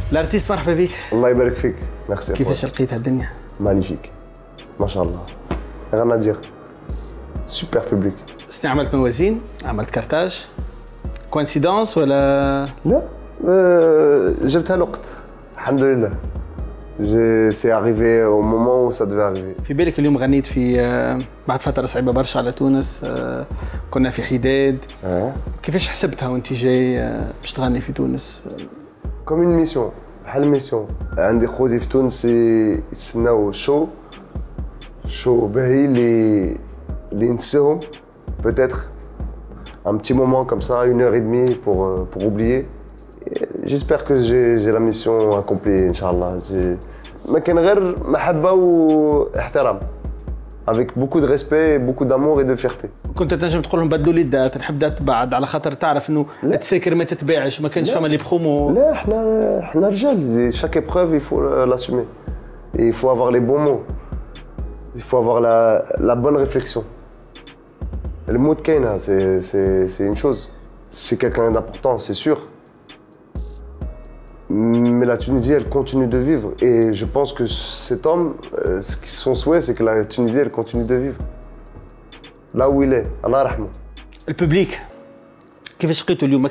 الارتيست مرحبا بك. الله يبارك فيك. ميرسي. كيفاش لقيت هالدنيا؟ مانيفيك ما شاء الله. غير ندير سوبر بوبليك. سني عملت موازين، عملت كارتاج، كوانسيدونس ولا؟ لا جبتها الوقت الحمد لله. سي اريفي او مومون سا ديفي اريفي. في بالك اليوم غنيت في بعد فتره صعيبه برشا على تونس، كنا في حداد. كيفاش حسبتها وانت جاي باش تغني في تونس؟ كوم اون ميسيون، بحال ميسيون. عندي خوتي في تونس يتسناو شو باهي اللي نساهم peut-être un petit moment comme ça, 1h30 pour oublier. J'espère que j'ai la mission accomplie, Inch'Allah. ما كان غير محبة واحترام. Avec beaucoup de respect, beaucoup d'amour et de fierté. كنت تنجم تقول لهم بدلوا لي الدات، نحب دات بعد على خاطر تعرف انه التساكر ما تتباعش، ما كانش فما اللي بخومو. لا احنا رجال، chaque épreuve il faut l'assumer. Et il faut avoir les bons mots. Il faut avoir la bonne réflexion. Le mot de Kane, c'est une chose. C'est quelqu'un d'important, c'est sûr. Mais la Tunisie, elle continue de vivre. Et je pense que cet homme, son souhait, c'est que la Tunisie, elle continue de vivre. Là où il est, Allah rahma. الببليك كيفاش لقيتوا اليوم؟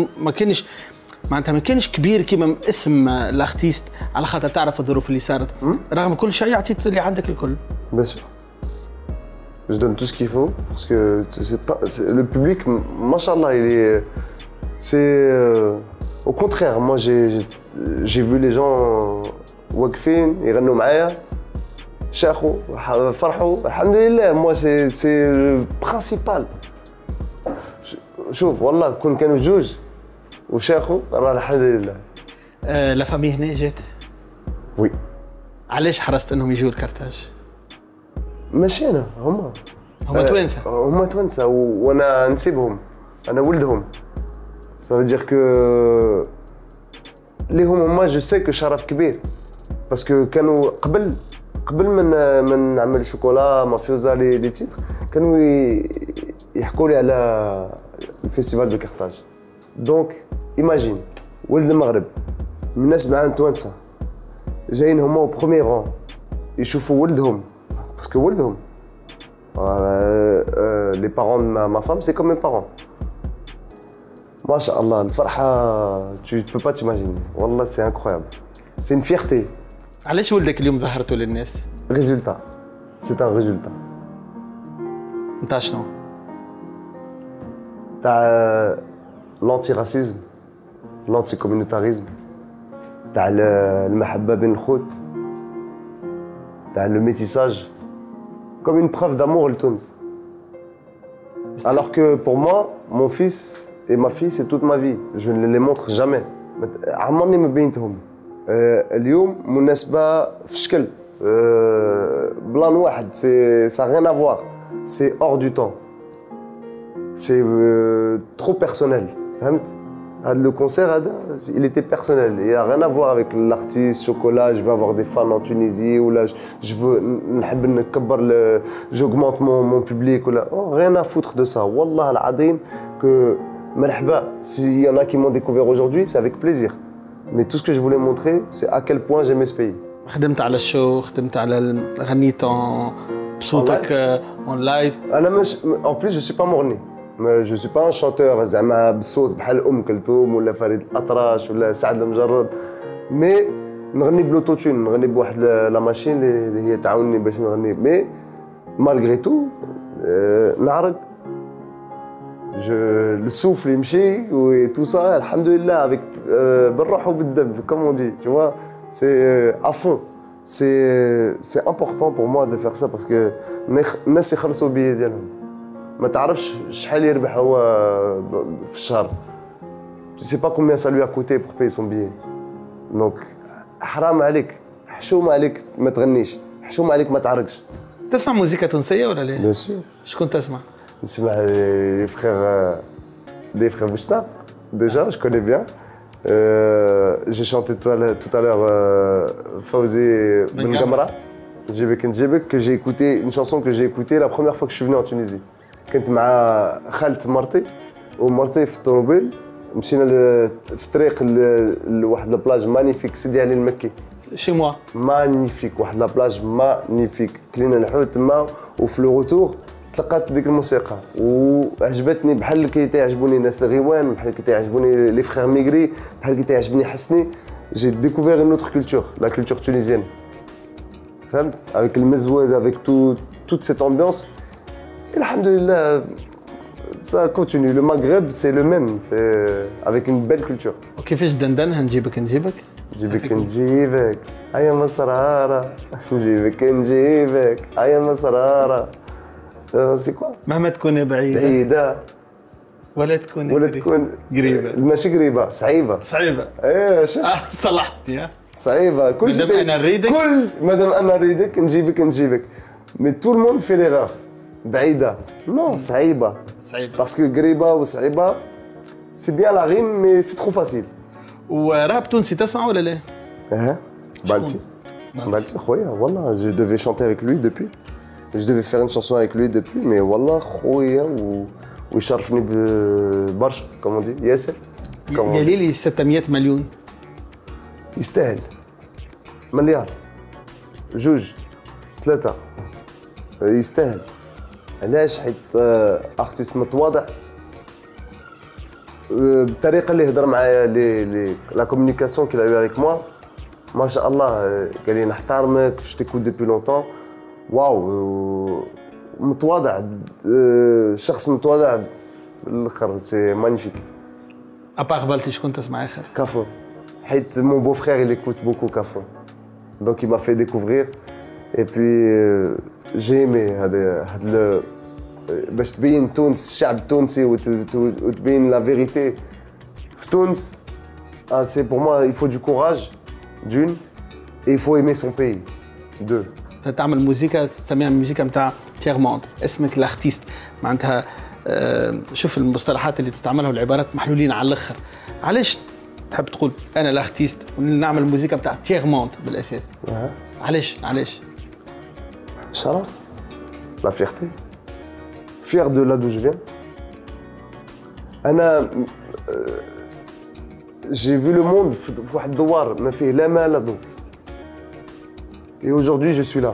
ما كانش كبير كيما اسم الارتيست على خاطر تعرف الظروف اللي صارت، رغم كل شيء عطيت اللي عندك الكل. Bien sûr. Je donne tout ce qu'il faut parce que le public, machallah, au contraire, moi j'ai vu les gens واقفين يغنوا معايا شاخوا فرحوا الحمد لله. moi c'est le principal. شوف والله كون كانوا جوج وشاخوا راه الحمد لله. لا فامي هنا جات؟ وي. علاش حرصت انهم يجوا الكارتاج؟ ماشي انا، هما توانسه. هما توانسه وانا نسيبهم، انا ولدهم. ça veut dire que ليهم هما جو سي كو شرف كبير باسكو كانوا قبل من نعمل شوكولا مافيوزا لي تيتر كانوا يحكوا لي على الفيستيفال دو كارتاج. دونك ايماجين ولد المغرب من الناس معاهم توانسه جايين هما او بروميي رون يشوفوا ولدهم باسكو ولدهم. les parents de ma femme c'est comme mes parents. ما شاء الله الفرحة tu peux pas t'imaginer. والله c'est incroyable. C'est une fierté. علاش ولدك اليوم ظهرته للناس؟ Résultat. C'est un résultat. نتاع شنو؟ تاع l'antiracisme, l'anticommunautarisme, تاع المحبة بين الخوت, تاع le métissage, comme une preuve d'amour لتونس. Alors que pour moi, mon fils et ma fille, c'est toute ma vie. Je ne les montre jamais. عمرني ما بينتهم. اليوم مناسبة في شكل بلان واحد. Ça n'a rien à voir. C'est hors du temps. C'est trop personnel. فهمت؟ Le concert, il était personnel. Il n'a rien à voir avec l'artiste, chocolat, je veux avoir des fans en Tunisie, ou là, je veux, j'augmente mon public, ou là. Oh, rien à foutre de ça. Wallah al-Adim, que, merhaba, s'il y en a qui m'ont découvert aujourd'hui, c'est avec plaisir. Mais tout ce que je voulais montrer, c'est à quel point j'aimais ce pays. خدمت على الشو، خدمت على غنيت بصوتك en live. En plus, je suis pas morné. Je suis pas un chanteur زعما بصوت بحال كلثوم ولا فريد الأطرش ولا سعد المجرد. مي نغني بلوتوتون، نغني بواحد لا ماشين اللي هي تعاونني باش نغني. مي مالغري تو نعرق السوفل يمشي و tout ça الحمد لله avec بالروح وبالدم comme on dit, tu vois. C'est à fond. C'est important pour moi de faire ça parce que الناس يخلصوا البيي ديالهم. ما تعرفش شحال يربح هو في الشهر. Tu sais pas combien ça lui a coûté pour payer son billet. Donc حرام عليك، حشومة عليك ما تغنيش، حشومة عليك ما تعرقش. تسمع موسيقى تونسية ولا لا؟ Bien sûr. شكون تسمع؟ نسمع les frères Bouchna. Déjà, je connais bien. J'ai chanté tout à l'heure Fawzi Ben Gamra. Djebek, que j'ai écouté, une chanson que j'ai écoutée la première fois que je suis venu en Tunisie. كنت مع خالة مرتي ومرتي في الطوموبيل مشينا في الطريق لواحد البلاج مانيفيك سيدي علي المكي. شي موا مانيفيك، واحد لابلاج مانيفيك، كلينا الحوت تما وفي لو روتور تلقات ديك الموسيقى وعجبتني بحال كي تعجبوني الناس الغيوان، بحال كي تعجبوني لي فخير ميغري، بحال كي تعجبني حسني. جي ديكوفير اون اوتر كولتور، لا كولتور تونيزيenne. فهمت؟ avec المزود avec toute cette ambiance. الحمد لله ça continue. Le Maghreb c'est le même, c'est avec une belle culture. وكيفاش دندنها نجيبك نجيبك هيا مسرارة، نجيبك هيا مسرارة. سي كوا؟ مهما تكون بعيدة ولا تكون قريبة. ماشي قريبة، صعيبة. ايه شوف صلحتني. صعيبة. كل شيء مادام انا نريدك، مادام انا نريدك نجيبك. مي تو الموند في ليغور. بعيدة نو، صعيبة. باسكو قريبة وصعيبة سي بيان لا ريم مي سي ترو فاسيل. وراب تونسي تسمع ولا لا؟ Balti, خويا والله je devais chanter avec lui depuis. Je devais faire une chanson avec lui depuis, mais والله خويا ويشرفني برشا كومون دي ياسر. يا ليلي 600 مليون يستاهل. مليار، جوج، ثلاثة، يستاهل. علاش؟ حيت ارتيست متواضع، بالطريقة اللي هضر معايا لا كومونيكاسيون كيل ا افيك موا ما شاء الله. قال لي نحترمك، جو تيكوت دوبي لونتون. واو، متواضع، شخص متواضع في الاخر. سي مانيفيك. ابار بالتي شكون تسمع اخر؟ كافو، حيت مون بو فرير il écoute beaucoup كافو، دونك il m'a fait découvrir et puis j'ai aimé هاد باش تبين تونس، الشعب التونسي وتبين لا فيريتي في تونس. C'est pour moi il faut du courage d'une et il faut aimer son pays deux. تعمل موسيقى تسميها الموسيقى نتاع تيغ موند، اسمك الارتيست معناتها. شوف المصطلحات اللي تستعملها والعبارات محلولين على الاخر. علاش تحب تقول انا الارتيست ونعمل الموسيقى نتاع تيغ موند بالاساس؟ علاش؟ شرف، لا فيرتي، fier de là d'où je viens. أنا j'ai vu le monde في واحد الدوار ما فيه لا ما لا ضوء. Et aujourd'hui je suis là.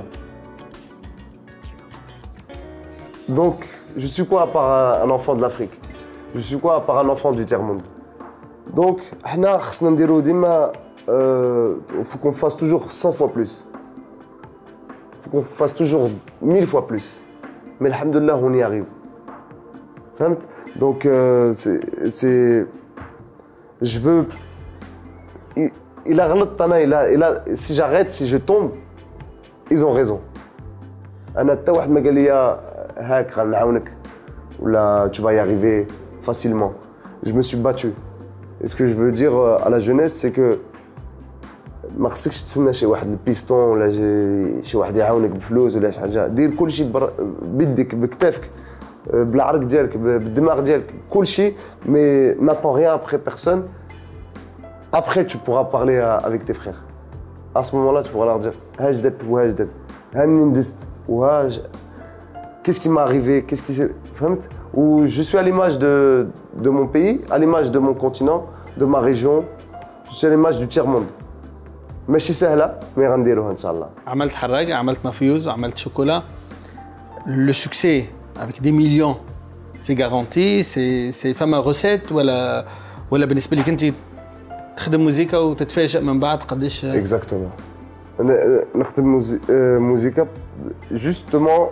Donc je suis quoi à part un enfant de l'Afrique? Je suis quoi à part un enfant du tiers-monde? Donc حنا خصنا نديرو ديما faut qu'on fasse toujours 100 fois plus. Faut qu'on fasse toujours 1000 fois plus. Mais alhamdoulilah on y arrive. فهمت؟ Donc c'est je veux il a غلط انا si j'arrête, si je tombe, ils ont raison. انا حتى واحد ما قال لي هاك غنعاونك ولا tu vas y arriver facilement. Je me suis battu. Et ce que je veux dire à la jeunesse c'est que ما خصكش تسنى شي واحد البيستون ولا شي واحد يعاونك بفلوس ولا شي حاجه. دير كل شيء بيدك بكتافك بالعرق ديالك بالدماغ ديالك كل شيء. mais n'attends rien après personne. Après tu pourras parler avec tes frères. À ce moment-là tu pourras leur dire ها جدت وها جدت ها منين دزت وها qu'est-ce qui m'est arrivé, qu'est-ce qui s'est فهمت. Où je suis à l'image de mon pays, à l'image de mon continent, de ma région. Je suis à l'image du tiers-monde. ماشي سهله مي غنديروها ان شاء الله. عملت حراقه، عملت مافيوز وعملت شوكولا. لو سوكسي avec des millions c'est garanti. c'est فما روسيت ولا بالنسبه لك انت تخدم موسيقى وتتفاجئ من بعد قداش؟ اكزاكتومون. نخدم موسيقى justement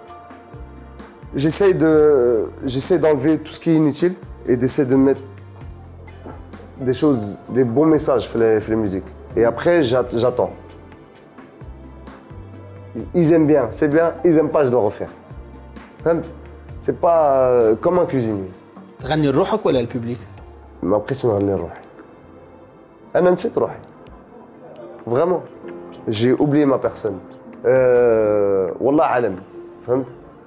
j'essaie d'enlever tout ce qui est inutile et d'essayer de mettre des choses, des bons messages في les musiques. Et après, j'attends. Ils aiment bien, c'est bien. Ils aiment pas, je dois refaire. C'est pas comme un cuisinier. تغني لروحك ولا الببليك؟ ما بقيتش نغني لروحي. أنا نسيت روحي. Vraiment. J'ai oublié ma personne. والله عالم. فهمت؟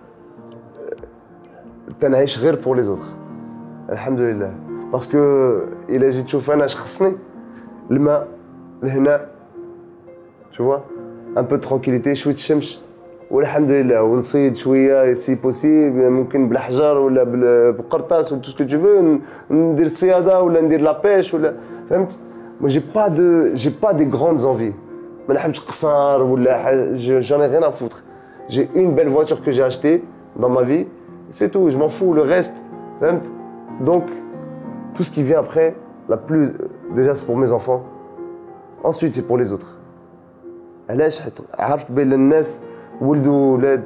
تنعيش غير pour les autres. الحمد لله. Parce que إلا جيت تشوف أنا اش خصني الماء. لهنا tu vois un peu de tranquillité شويه الشمس والحمد لله ونصيد شويه سي بوسيبل ممكن بالحجر ولا بالقرطاس ولا تو سكو تو فو ندير الصياده ولا ندير لا بيش ولا فهمت مو جي با دي غروند زونفي ما نحبش قصار ولا j'en ai rien à foutre j'ai une belle voiture que j'ai achetée dans ma vie c'est tout je m'en fous le reste فهمت donc tout ce qui vient après la plus déjà c'est pour mes enfants ensuite c'est pour les autres علاش حيت عرفت بين الناس ولدوا ولاد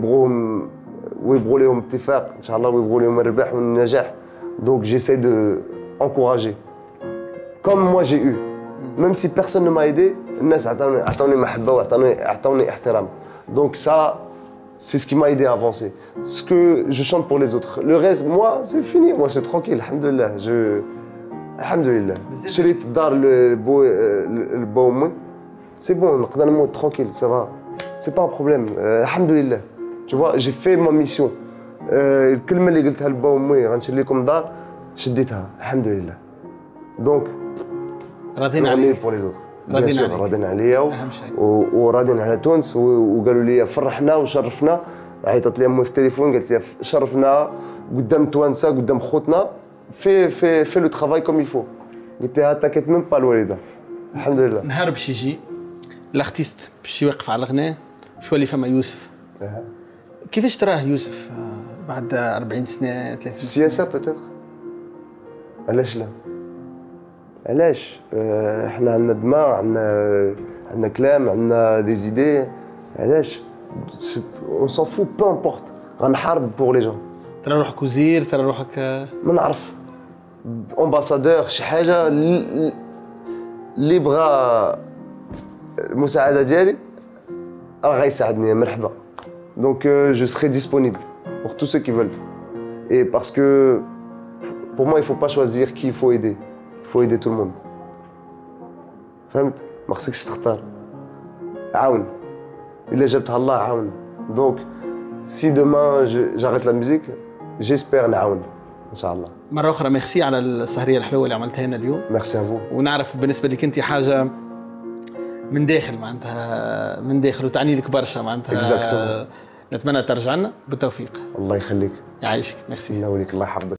ويبغوا لهم اتفاق ان شاء الله ويبغوا لهم الربح والنجاح donc j'essaie de encourager comme moi j'ai eu même si personne ne m'a aidé الناس عطاوني محبه وعطاوني احترام donc ça c'est ce qui m'a aidé à avancer ce que je chante pour les autres le reste moi c'est fini moi c'est tranquille alhamdoulilah alhamdoulilah شريت الدار البو c'est bon نقدر نموت tranquille ça va c'est pas un problème alhamdoulilah tu vois j'ai fait ma mission الكلمه اللي قلتها لبا وامي غنشري لكم دار شديتها الحمد لله دونك راضين عليك pour les autres راضين عليا وراضين على تونس وقالوا لي فرحنا وشرفنا عيطت لي امي في التليفون قالت لي شرفنا قدام توانسه قدام خوتنا في لو ترافاي كوم يفو قلت لها تاكيت ميم با الوالده الحمد لله نهار باش يجي الارتيست باش يوقف على الغناء باش يولي فما يوسف كيفاش تراه يوسف بعد 40 سنه 30 في السياسه بوتيتر علاش لا علاش احنا عندنا دماغ عندنا كلام عندنا دي زيدي علاش اون سون فو بو امبورط غنحارب بور لي جون ترى روحك وزير ترى روحك ما نعرف امباسادور شي حاجه اللي بغى المساعده ديالي راه غيساعدني مرحبا donc je serai disponible pour tous ceux qui veulent et parce que pour moi il faut pas choisir qui il faut aider il faut aider tout le monde فهمت ما خصكش تختار عاون الا جابتها الله عاون donc si demain j'arrête la musique j'espère نعاون ان شاء الله مره اخرى ميرسي على السهريه الحلوه اللي عملتها لنا اليوم ميرسي افو ونعرف بالنسبه لك انت حاجه من داخل معناتها من داخل وتعني لك برشا معناتها نتمنى ترجع لنا بالتوفيق الله يخليك يعيشك ميرسي الله يوليك الله يحفظك